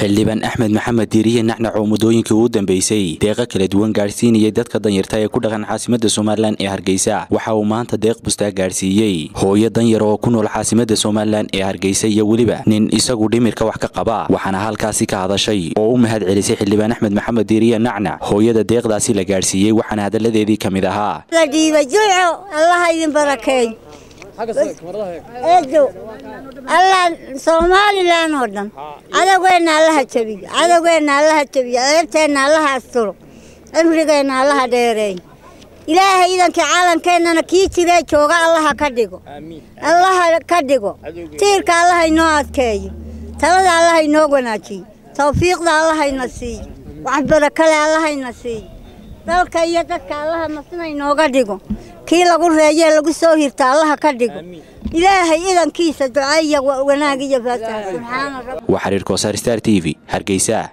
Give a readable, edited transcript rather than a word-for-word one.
xildhibaan Axmed Maxamed Diiriye nacnac oo mudooyinkii ugu dambeysay deeqa kala duwan gaarsiinayay dadka danyarta ee ku dhaqan caasimadda Soomaaliland ee Hargeysa waxa uu maanta deeq busta gaarsiiyay hooyo danyar oo ku nool caasimadda Soomaaliland ee Hargeysa iyo waliba nin isagu dhimirka wax ka qaba waxaana halkaasi ka hadashay oo u mahad celisay xildhibaan Axmed Maxamed Diiriye nacnac hooyada deeqdaasi la gaarsiiyay waxaana hadaladeedii kamid ahaa Allah idin barakeeyo الله Soomaaliland ودن عدونا الله تبي عدونا الله تبي أنتنا الله أستر أمريكنا الله ديرين إلهي إذا كعالم كنا كيتي ذا شوقا الله كديكو الله كديكو تيرك الله ينوات كي ترى الله ينوغناتي توفيق الله ينسي وعبرك الله ينسي ذلك يدك الله مسنا ينوغديكو كي لقول رجال لقول سوهر الله كديكو إلهي إذا كيس دعاء وناقي فاتح سبحان ربي وحرير كوسار ستار تي في هرقيسا.